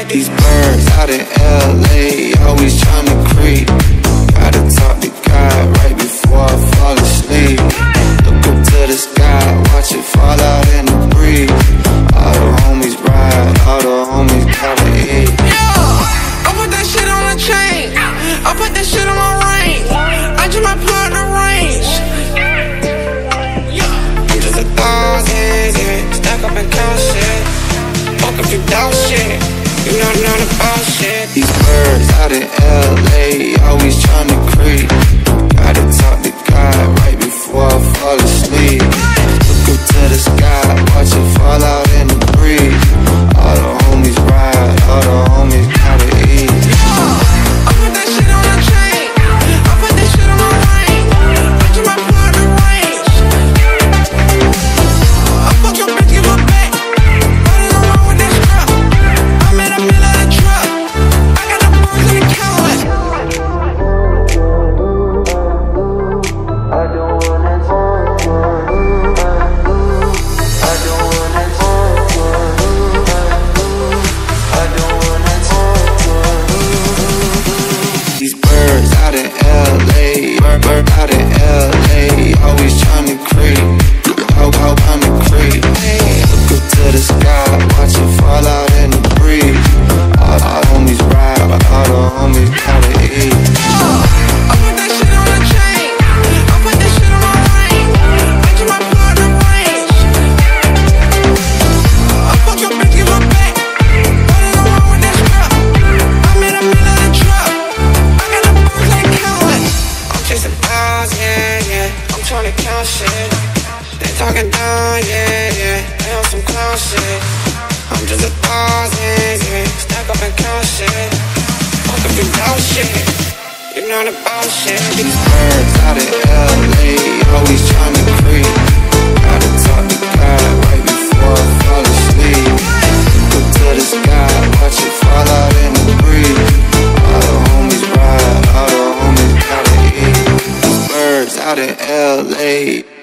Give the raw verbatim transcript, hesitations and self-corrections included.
These birds out in L A always tryna creep. Gotta talk to God right before I fall asleep. Look up to the sky, watch it fall out in the breeze. All the homies ride, all the homies gotta eat. Yeah, I put that shit on the chain, I put that shit on my ring. I just might plug the range. I'm just a thousand, yeah. Stack up and count shit. Fuck if you doubt shit, you know none about shit. These birds out in L A always tryna creep. Gotta talk to God right before I fall asleep. Look up to the sky, watch it fall out in the breeze. All the homies ride, all the homies gotta eat. I put that shit on the chain, I put that shit on my ring. I just might plug the range. I fuck your bitch, give her back. Running around with that strap. I'm in the middle of the truck. I got the birds in the counter. I don't wanna talk to you. I don't wanna talk to you. I don't wanna talk to you. These birds out in L A, bird, bird out in L A, always tryna creep. How, how tryna creep. Look up to the sky, watch it fall out in the breeze. All the homies ride, all the homies gotta eat. I put that shit on the chain, I put that shit on my ring. I just might plug the range. I fuck your bitch, give her back. Running around with that strap. I'm in the middle of the truck. I got the birds like countless. I'm chasing dogs, yeah, yeah. I'm tryna count shit. They talking down, yeah, yeah. They on some clown shit. I'm just a thousand, yeah. Stack up and count shit. Fuck if you doubt shit, you know about shit. These birds out in L A always tryna creep. Gotta talk to God right before I fall asleep. Look up to the sky, watch it fall out in the breeze. All the homies ride, all the homies gotta eat. These birds out in L A